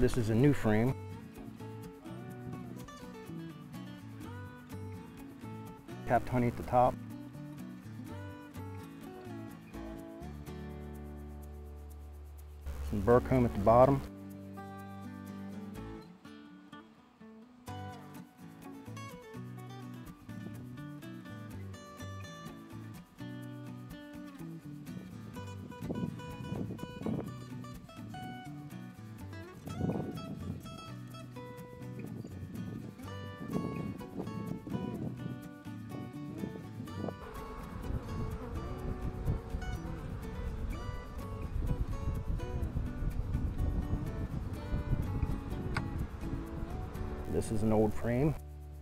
This is a new frame. Capped honey at the top. Some burr comb at the bottom. This is an old frame.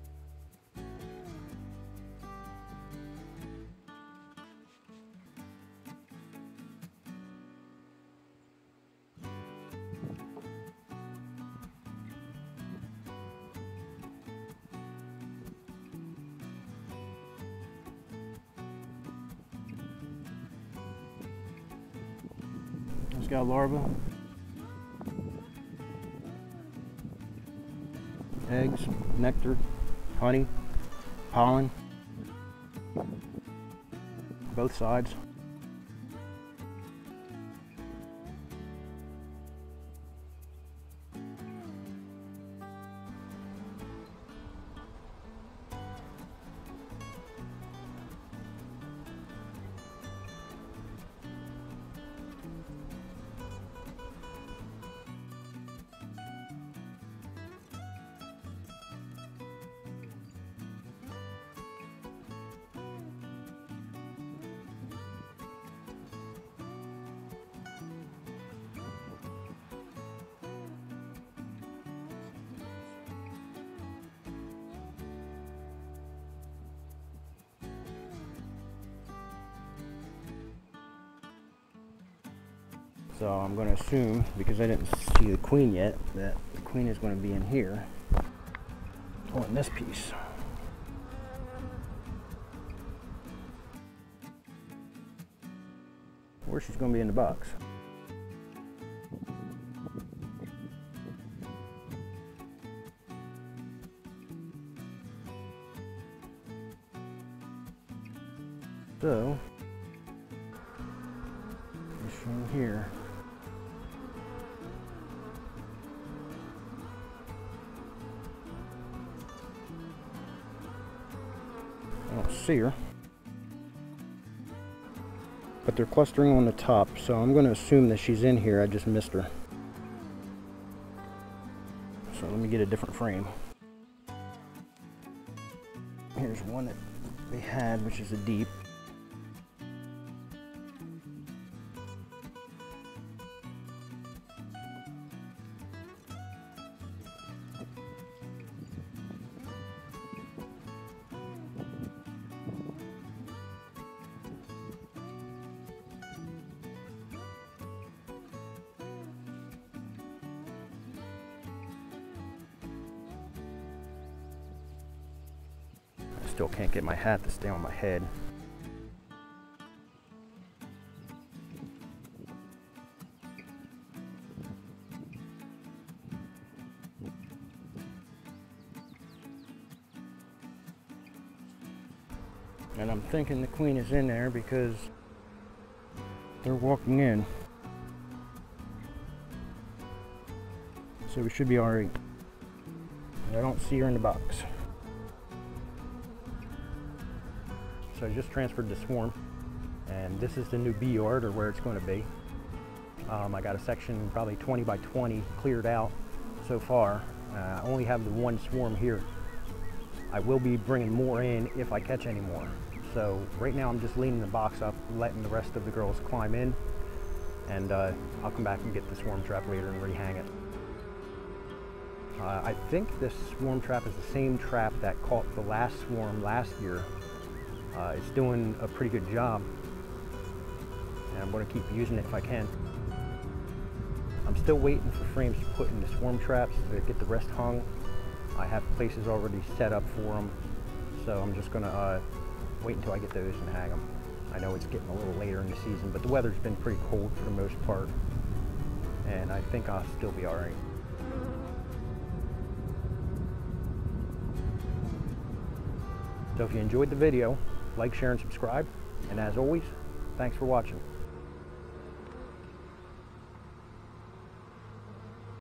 It's got larvae. Eggs, nectar, honey, pollen, both sides. So I'm going to assume, because I didn't see the queen yet, that the queen is going to be in here on this piece. Or she's going to be in the box. So, this one here. I don't see her, but they're clustering on the top, so I'm going to assume that she's in here. I just missed her. So let me get a different frame. Here's one that they had, which is a deep. Still can't get my hat to stay on my head. And I'm thinking the queen is in there because they're walking in. So we should be all right. I don't see her in the box. So I just transferred the swarm, and this is the new bee yard, or where it's going to be. I got a section probably 20 by 20 cleared out so far. I only have the one swarm here. I will be bringing more in if I catch any more. So right now I'm just leaning the box up, letting the rest of the girls climb in, and I'll come back and get the swarm trap later and rehang it. I think this swarm trap is the same trap that caught the last swarm last year. It's doing a pretty good job, and I'm going to keep using it if I can. I'm still waiting for frames to put in the swarm traps to get the rest hung. I have places already set up for them, so I'm just going to wait until I get those and hang them. I know it's getting a little later in the season, but the weather's been pretty cold for the most part, and I think I'll still be all right. So if you enjoyed the video, like, share, and subscribe. And as always, thanks for watching.